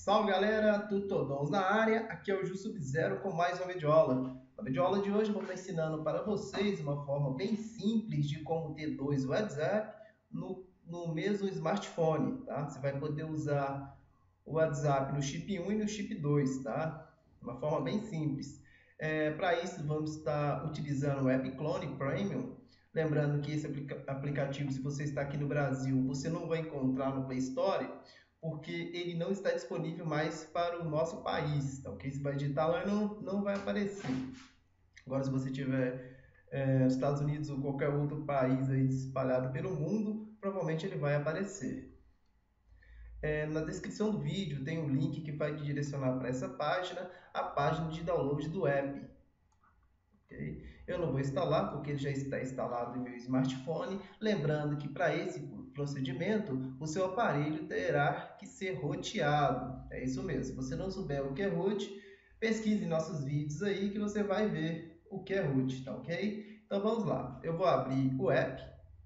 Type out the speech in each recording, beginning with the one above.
Salve galera, Tutodons na área, aqui é o Ju Sub-Zero com mais uma videoaula. Na videoaula de hoje eu vou estar ensinando para vocês uma forma bem simples de como ter dois WhatsApp no mesmo smartphone, tá? Você vai poder usar o WhatsApp no chip 1 e no chip 2, tá? Uma forma bem simples. Para isso vamos estar utilizando o App Clone Premium. Lembrando que esse aplicativo, se você está aqui no Brasil, você não vai encontrar no Play Store, porque ele não está disponível mais para o nosso país, tá ok? Você vai digitar lá e não vai aparecer. Agora, se você tiver nos Estados Unidos ou qualquer outro país aí espalhado pelo mundo, provavelmente ele vai aparecer. Na descrição do vídeo tem um link que vai te direcionar para essa página, a página de download do app. Okay? Eu não vou instalar porque ele já está instalado em meu smartphone. Lembrando que para esse procedimento o seu aparelho terá que ser roteado. É isso mesmo. Se você não souber o que é root, pesquise em nossos vídeos aí que você vai ver o que é root, tá ok? Então vamos lá. Eu vou abrir o app.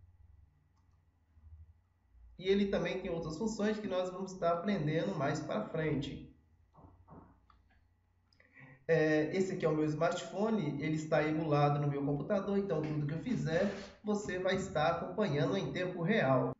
E ele também tem outras funções que nós vamos estar aprendendo mais para frente. Esse aqui é o meu smartphone, ele está emulado no meu computador, então tudo que eu fizer, você vai estar acompanhando em tempo real.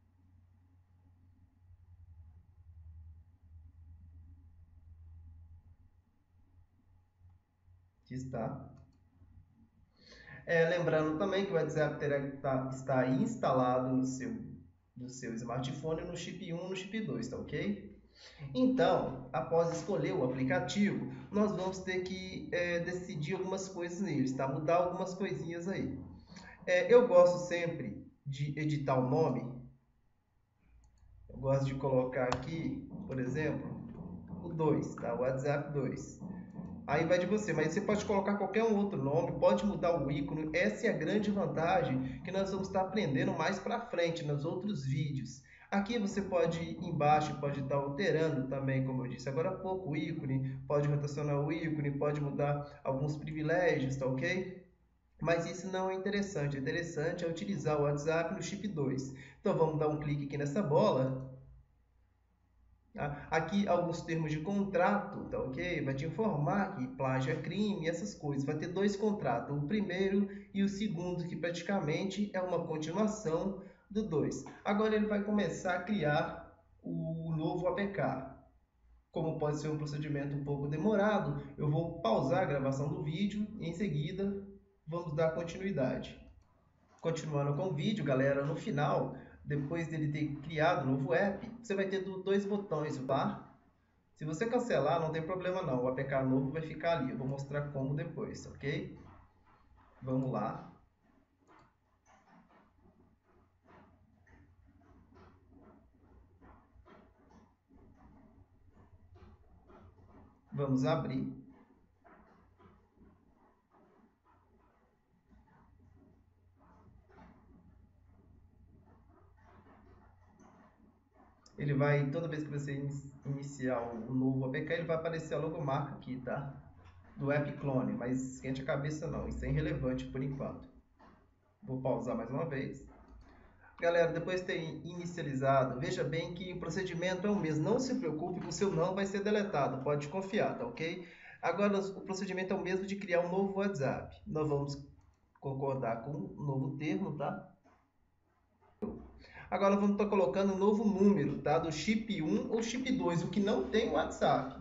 Aqui está. Lembrando também que o WhatsApp terá que estar instalado no seu smartphone no chip 1 e no chip 2, tá ok? Então, após escolher o aplicativo, nós vamos ter que decidir algumas coisas neles, tá? Mudar algumas coisinhas aí. Eu gosto sempre de editar o nome. Eu gosto de colocar aqui, por exemplo, o 2, tá? O WhatsApp 2. Aí vai de você, mas você pode colocar qualquer um outro nome, pode mudar o ícone. Essa é a grande vantagem que nós vamos estar aprendendo mais para frente nos outros vídeos. Aqui você pode ir embaixo, pode estar alterando também, como eu disse agora há pouco, o ícone, pode rotacionar o ícone, pode mudar alguns privilégios, tá ok? Mas isso não é interessante. O interessante é utilizar o WhatsApp no chip 2. Então vamos dar um clique aqui nessa bola. Tá? Aqui alguns termos de contrato, tá ok? Vai te informar que plágio é crime, essas coisas. Vai ter dois contratos, o primeiro e o segundo, que praticamente é uma continuação do 2. Agora ele vai começar a criar o novo APK. Como pode ser um procedimento um pouco demorado, eu vou pausar a gravação do vídeo e em seguida vamos dar continuidade. Continuando com o vídeo, galera, no final, depois dele ter criado o novo app, você vai ter dois botões, tá? Se você cancelar, não tem problema não, o APK novo vai ficar ali. Eu vou mostrar como depois, ok? Vamos lá. Vamos abrir. Ele vai, toda vez que você iniciar um novo APK, ele vai aparecer a logomarca aqui, tá? Do App Clone, mas esquente a cabeça não, isso é irrelevante por enquanto. Vou pausar mais uma vez. Galera, depois de ter inicializado, veja bem que o procedimento é o mesmo. Não se preocupe que o seu não vai ser deletado, pode confiar, tá ok? Agora, o procedimento é o mesmo de criar um novo WhatsApp. Nós vamos concordar com um novo termo, tá? Agora vamos estar colocando um novo número, tá? Do chip 1 ou chip 2, o que não tem WhatsApp.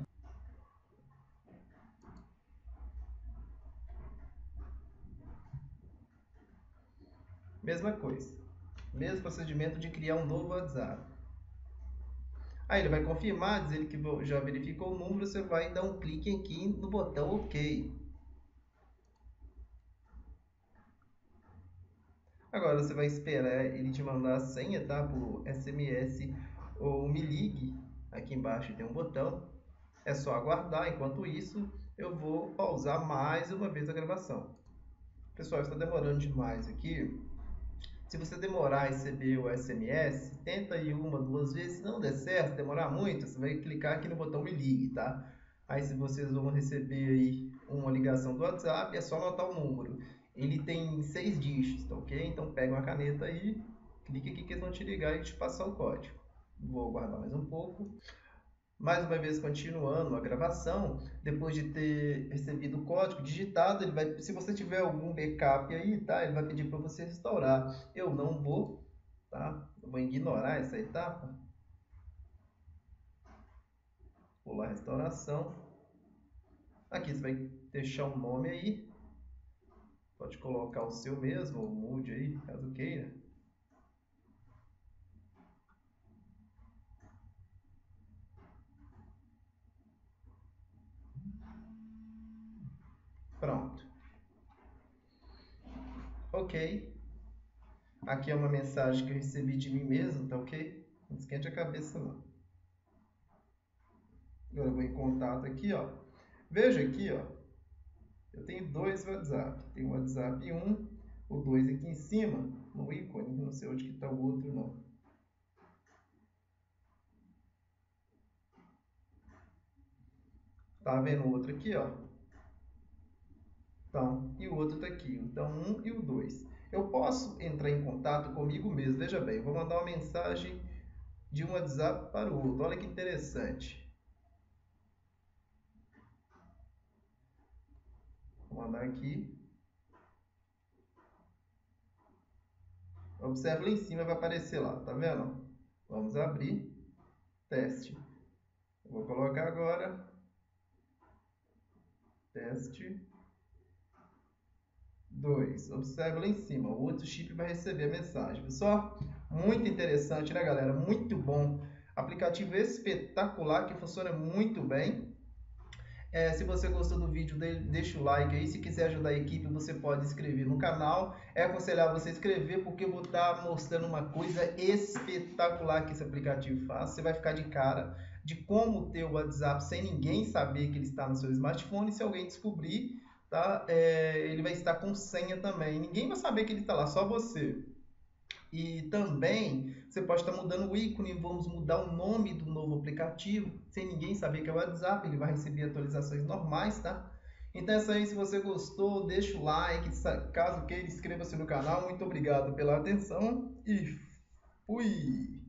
Mesma coisa. Mesmo procedimento de criar um novo WhatsApp. Aí ele vai confirmar, dizer que já verificou o número, você vai dar um clique aqui no botão OK. Agora você vai esperar ele te mandar a senha, tá? Por SMS ou me ligue. Aqui embaixo tem um botão. É só aguardar. Enquanto isso, eu vou pausar mais uma vez a gravação. Pessoal, está demorando demais aqui. Se você demorar a receber o SMS, tenta aí uma, duas vezes. Se não der certo, demorar muito, você vai clicar aqui no botão me ligue, tá? Aí se vocês vão receber aí uma ligação do WhatsApp, é só anotar o número. Ele tem 6 dígitos, tá ok? Então pega uma caneta aí, clica aqui que eles vão te ligar e te passar o código. Vou aguardar mais um pouco. Mais uma vez, continuando a gravação, depois de ter recebido o código digitado, ele vai, se você tiver algum backup aí, tá? Ele vai pedir para você restaurar. Eu não vou, tá? Eu vou ignorar essa etapa. Pular a restauração. Aqui você vai deixar um nome aí. Pode colocar o seu mesmo, ou mude aí, caso queira. Pronto. Ok. Aqui é uma mensagem que eu recebi de mim mesmo, tá ok? Não esquente a cabeça não. Agora eu vou em contato aqui, ó. Veja aqui, ó. Eu tenho dois WhatsApp. Tem o WhatsApp 1, o 2 aqui em cima, no ícone. Não sei onde que está o outro, não. Tá vendo o outro aqui, ó? Então, e o outro está aqui. Então, 1 e o 2. Eu posso entrar em contato comigo mesmo. Veja bem, eu vou mandar uma mensagem de um WhatsApp para o outro. Olha que interessante. Vou mandar aqui. Observe lá em cima, vai aparecer lá, tá vendo? Vamos abrir. Teste. Eu vou colocar agora. Teste 2. Observe lá em cima, o outro chip vai receber a mensagem. Pessoal, muito interessante, né, galera? Muito bom. Aplicativo espetacular que funciona muito bem. Se você gostou do vídeo, deixa o like aí. Se quiser ajudar a equipe, você pode inscrever no canal. É aconselhável você inscrever porque eu vou estar mostrando uma coisa espetacular que esse aplicativo faz. Você vai ficar de cara de como ter o WhatsApp sem ninguém saber que ele está no seu smartphone. Se alguém descobrir, tá? Ele vai estar com senha também. Ninguém vai saber que ele está lá, só você. E também você pode estar mudando o ícone, vamos mudar o nome do novo aplicativo, sem ninguém saber que é o WhatsApp, ele vai receber atualizações normais, tá? Então é isso aí, se você gostou, deixa o like, caso queira, inscreva-se no canal. Muito obrigado pela atenção e fui!